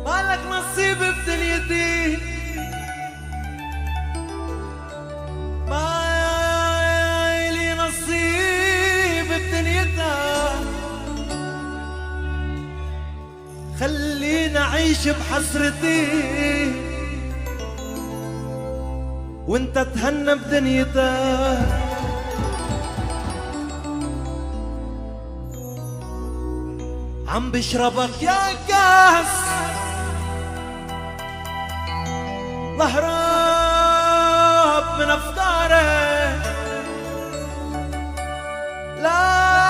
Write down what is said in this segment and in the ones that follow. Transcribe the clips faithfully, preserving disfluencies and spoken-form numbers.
مالك نصيب بدنيتي، مالي نصيب بدنيتك، خليني أعيش بحسرتي وانت تهنى بدنيتك. عم بشربك يا كاس ظهراب من افكارك، لا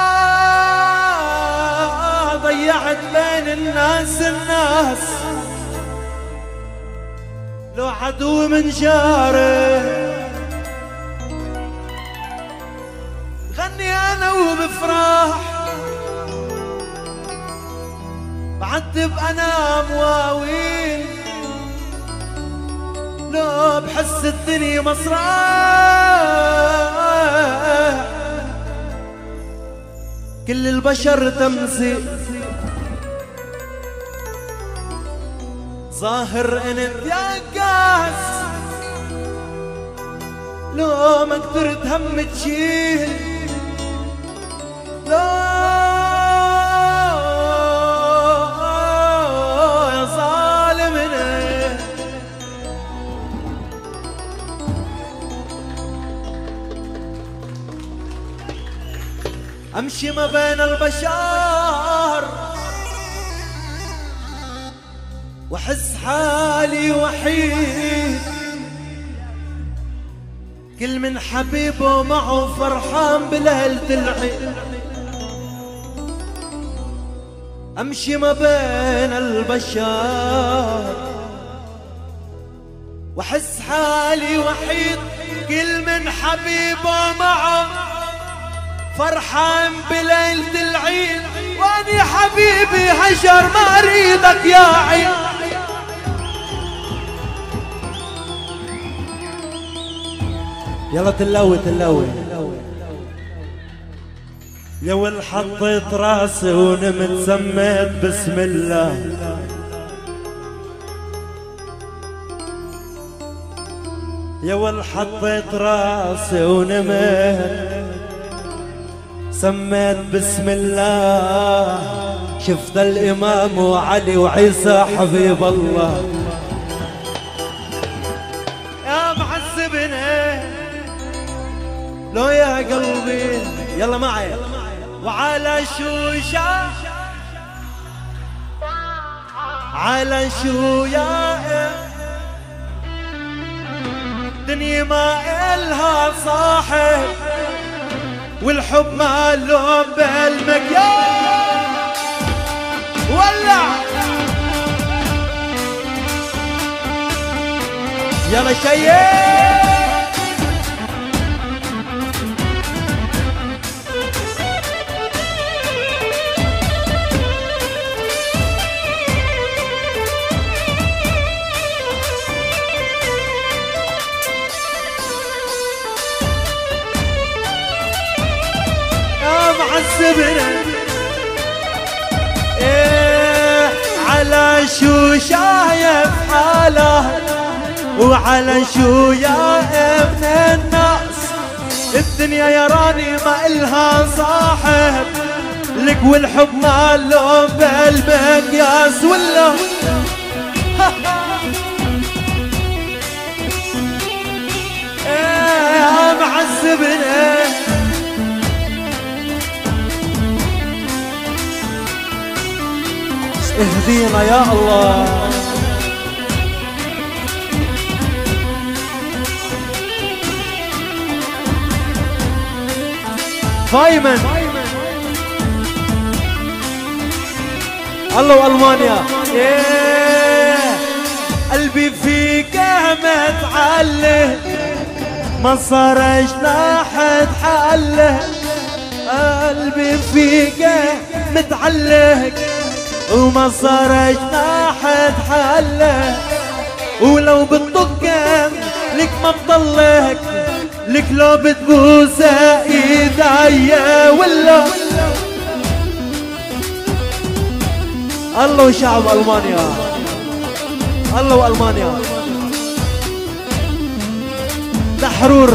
ضيعت بين الناس الناس، لو عدو من جارك غني انا وبفرح، بعذب انا مواويل، لو بحس الدنيا مسرح، كل البشر تمثيل، ظاهر انت يا كاس، لو ما قدرت هم تشيل، لو يا ظالمنا امشي ما بين البشر واحس حالي وحيد، كل من حبيبه معه فرحان بليلة العيد، امشي ما بين البشر واحس حالي وحيد، كل من حبيبه معه فرحان بليلة العيد، واني حبيبي هجر ما اريدك يا عيد. يلا تلوي تلوي يا حطيت راسي ونمت سميت بسم الله، يا حطيت راسي ونمت سميت بسم الله، شفت الإمام وعلي وعيسى حبيب الله. يا معذبني لو يا قلبي يلا معي، وعلى شو شا على شو يا دنيا ما إلها صاحب، والحب ما له بالمكيال، ولع يلا شيء معذبنا، ايه على شو شايف حاله، وعلى شو يا ابن الناس، الدنيا يا راني ما إلها صاحب، لك والحب ما له بالمقياس، ولا ايه معذبنا، اهدينا يا الله. فايمن الله والمانيا، ايه قلبي فيك متعلق، ما صار جناح حله، قلبي فيك متعلق وما صار جناح حله، ولو بتطقم لك ما بضلك، لك لو بتبوس ايديا ولا الله. وشعب المانيا الله والمانيا دحرور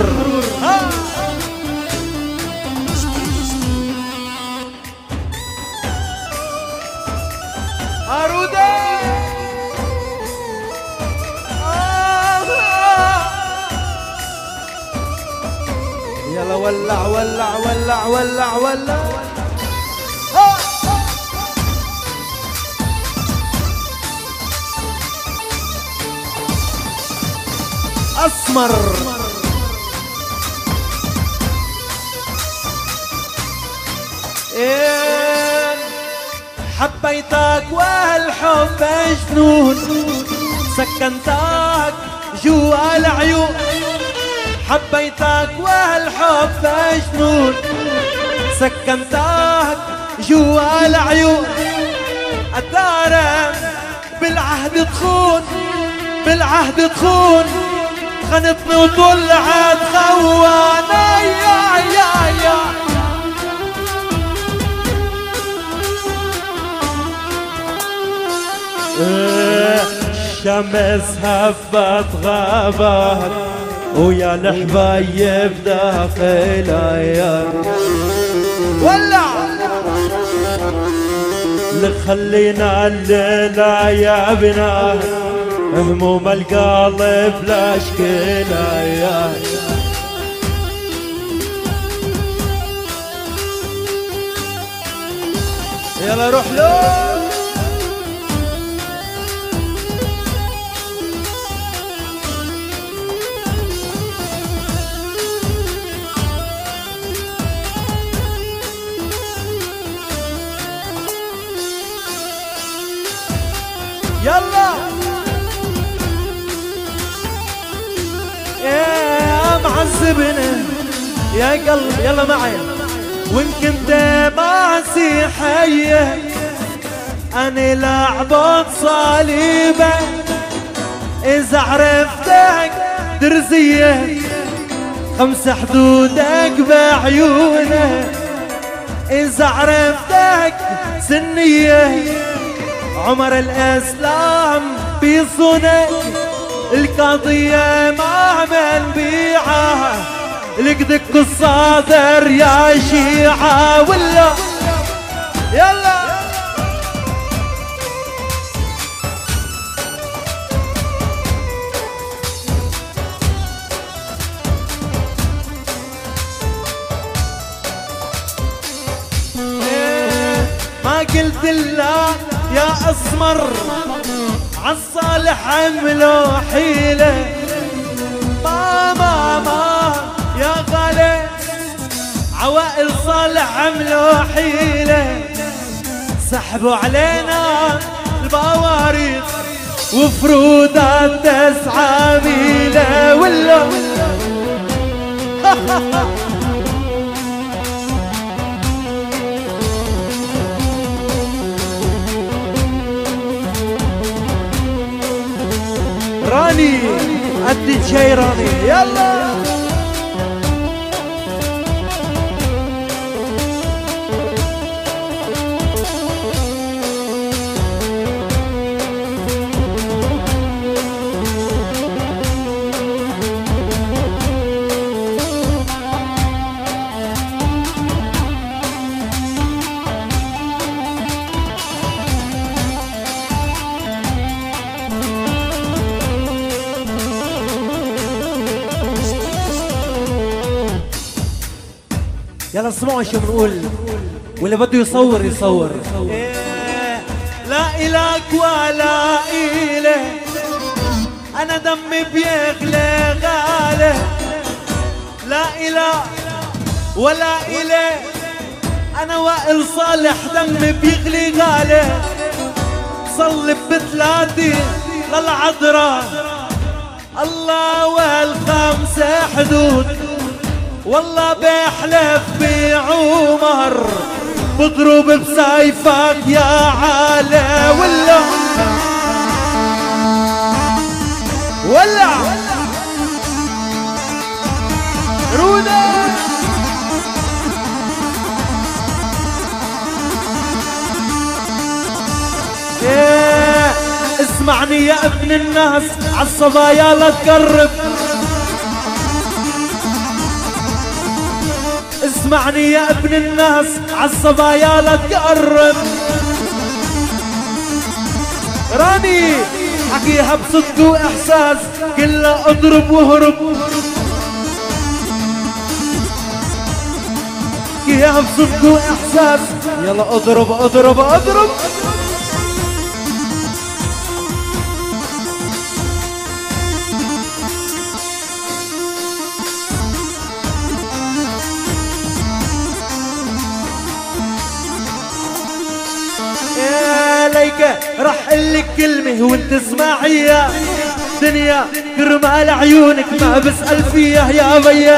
هارودة يلا ولع ولع ولع ولع ولع أسمر إيه حبيتك والحب جنون سكنتك جوا العيون حبيتك والحب جنون سكنتك جوا العيون الدار بالعهد تخون بالعهد تخون خنتني وطلعت خوانا يا يا يا الشمس هفت غابات ويا الحبايب داخل عيال ولع اللي خلينا الليلة يا بنات هموم القلب لا اشكيلة يا يلا روح له يلا يا معذبنا يا قلب يلا معي وان كنت مسيحية أنا لعبت صليبة إذا عرفتك درزية خمس حدودك بعيونك إذا عرفتك سنية عمر الإسلام بيصونك القضية ما منبيعة لقدك الصادر يا شيعة ولا يلا ما قلت لا يا أسمر عالصالح عملوا حيلة ما ما ما يا غالي عوائل صالح عملوا حيلة سحبوا علينا البواريخ وفرودات تسعة ميلة ولا راني الدي جي راني يلا يلا اسمعوا شو بنقول واللي بده يصور يصور إيه لا إلك ولا إله أنا دمي بيغلي غالي لا إله ولا إله أنا وائل صالح دمي بيغلي غالي صلي بثلاثي للعذراء الله والخمسة حدود والله بحلف بعمر بضرب بسيفك يا عالي ولا ولع رودة اسمعني يا ابن الناس عالصبايا لا تقرب، اسمعني يا ابن الناس عالصبايا لا تقرب. راني حكيها بصدق واحساس كلها اضرب واهرب، حكيها بصدق واحساس يلا اضرب اضرب اضرب. راح قلك كلمة وانت اسمعيها، دنيا كرمال عيونك ما بسأل فيها يا بيا.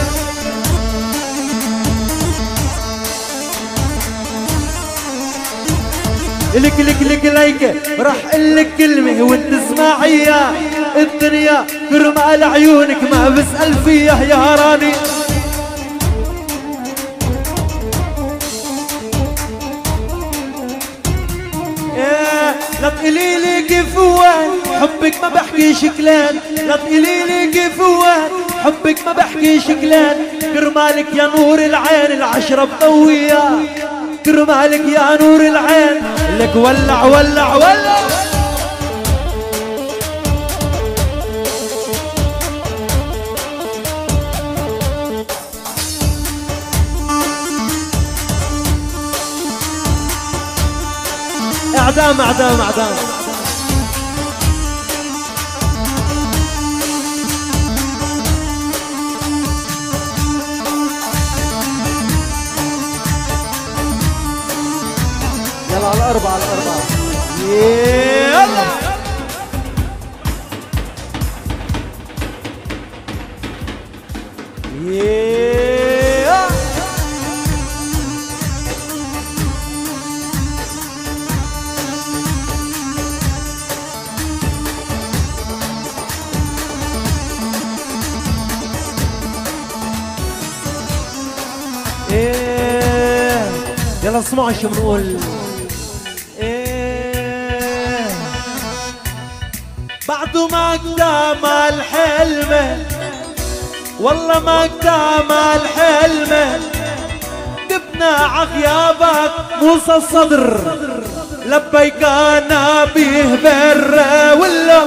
لك لك لك ليك راح قلك كلمة وانت اسمعيها، الدنيا كرمال عيونك ما بسأل فيها يا راني. لا تقولي لي كيف وين حبك ما بحكيش كلام، لا تقولي لي كيف وين حبك ما بحكيش كلام. كرمالك يا نور العين العشرة بضوية، كرمالك يا نور العين لك ولع ولع ولع. اعدام اعدام اعدام. يلا على الأربعة على الأربعة يلا. يلا ايه يلا اسمعوا شو بنقول. ايه بعده ما قدام الحلمة، والله ما قدام الحلمة، تبنى عغيابك موسى الصدر لبيك انا بيه برا ولا.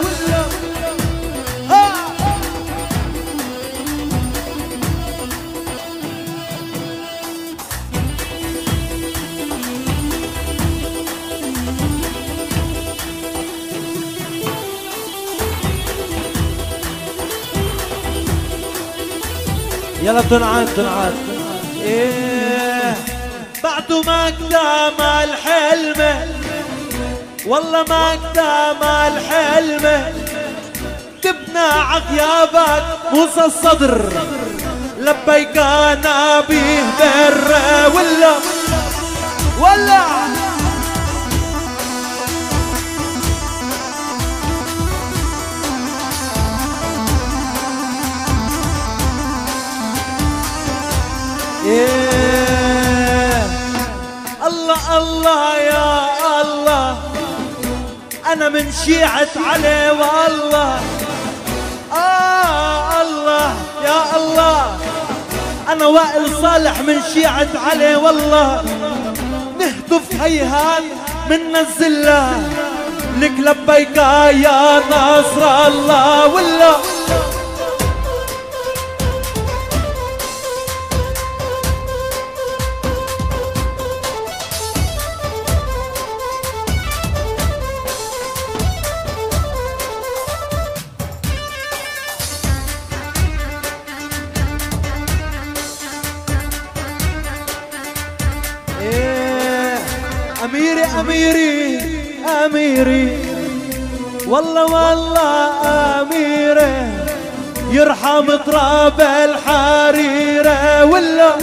يلا تنعاد تنعاد. ايه بعده ما قدام الحلمة، والله ما قدام الحلمة، تبنى عغيابك موسى الصدر لبيك انا بيه برا ولا ولا. إيه الله الله يا الله، أنا من شيعة علي والله. آه الله يا الله، أنا وائل صالح من شيعة علي والله. نهتف هيهات من الزلة لك لبيك يا ناصر الله ولا. أميري أميري أميري والله والله أميري، يرحم تراب الحريرة ولا.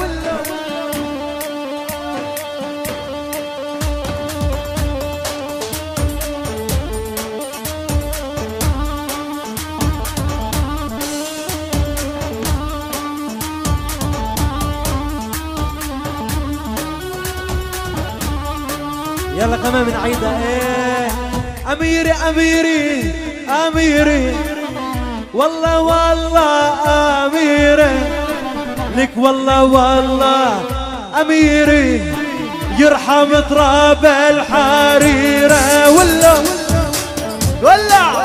يلا كمان من عيدة. ايه أميري أميري أميري والله والله أميري لك والله والله أميري يرحم تراب الحريرة ولا ولا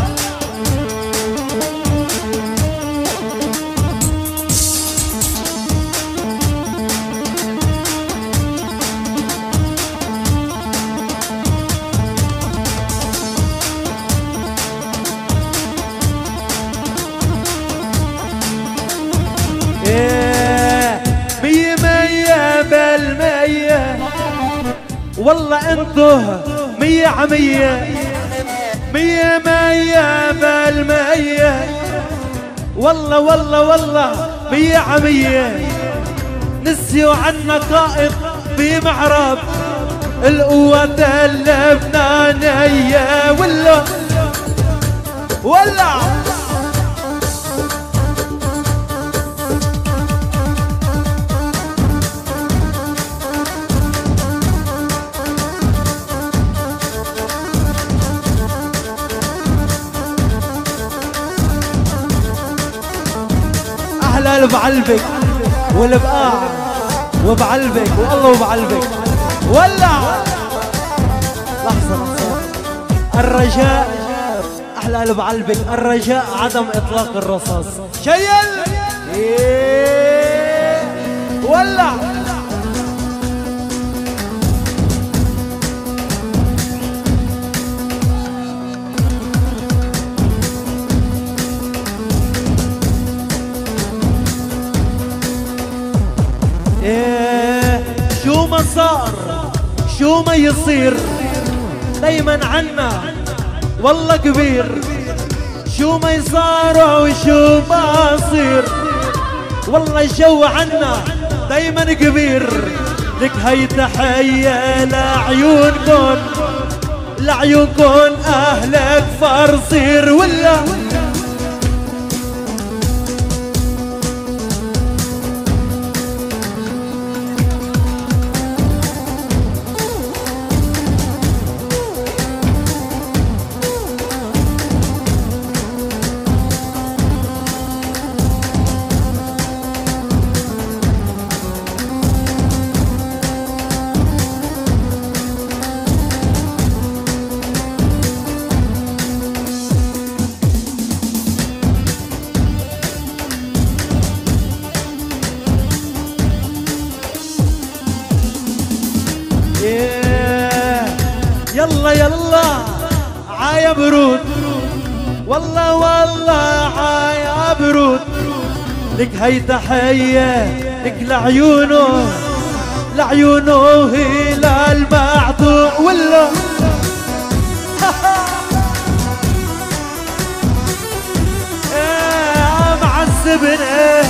مية مية بالمية والله انتو مية عمية مية مية بالمية والله والله والله مية عمية نسيوا عنا قائد بمعرب القوة اللبنانية ولا ولا أحلى بعلبك والبقاع وبعلبك والله وبعلبك ولا لحظة لحظة الرجاء أحلى بعلبك الرجاء عدم إطلاق الرصاص شيل إيه ولا إيه شو ما صار شو ما يصير دايما عنا والله كبير شو ما يصار وشو ما يصير والله الجو عنا دايما كبير لك هي تحية لعيونكن لعيونكن أهلك فرصير ولا يلا يلا عايا برود والله والله عايا برود لك هي تحية لك لعيونه لعيونه هلال معطوق ولا ايه معذبني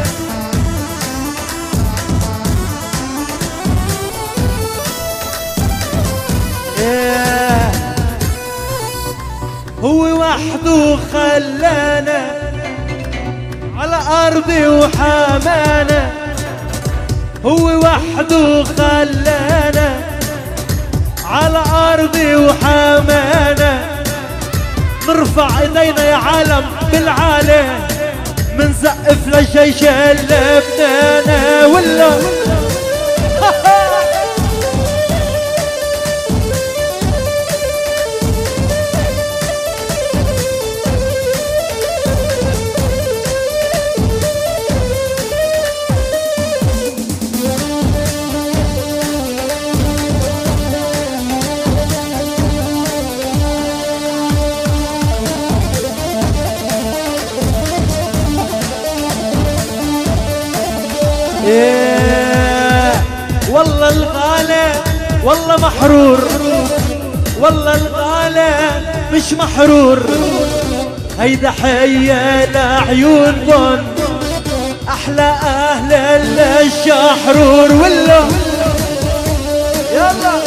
هو وحده خلانا على أرضي وحمانا هو وحده خلانا على أرضي وحمانا نرفع ايدينا يا عالم بالعالي منزقف للجيش اللبناني ولا إيه والله الغالي والله محرور والله الغالي مش محرور هيدا حية لعيونكن أحلى أهل الشحرور ولا يلا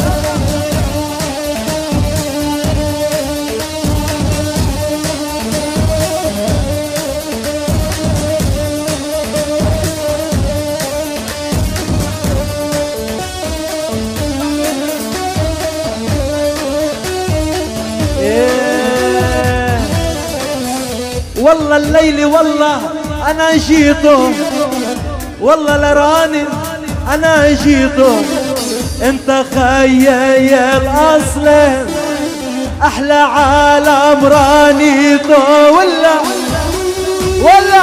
والله الليل والله انا جيته، والله لراني انا جيته. انت خيال اصلا احلى عالم رانيته. ولا ولا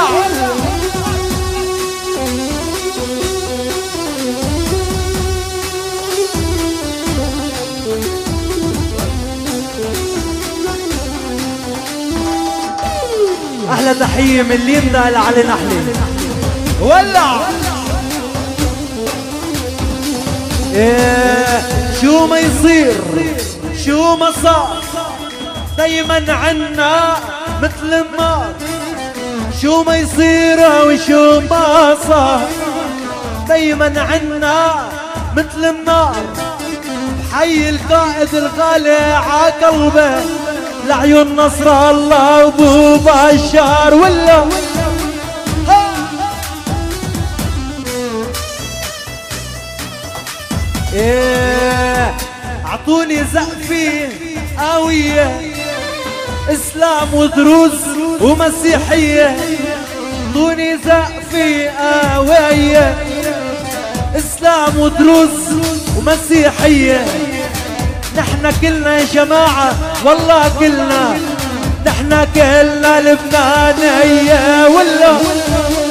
احلى تحية من اللي يمدى علي نحلي. ولا إيه شو ما يصير شو ما صار دايما عنا مثل النار. شو ما يصير وشو ما صار دايما عنا مثل النار. بحي القائد الغالي ع قلبه لعيون نصر الله وابو بشار. ولا ايه اعطوني زقفي قوية اسلام ودروز ومسيحية. اعطوني زقفي قوية اسلام ودروز ومسيحية. نحنا كلنا يا جماعة والله كلنا، نحنا كلنا لبنانية. ولا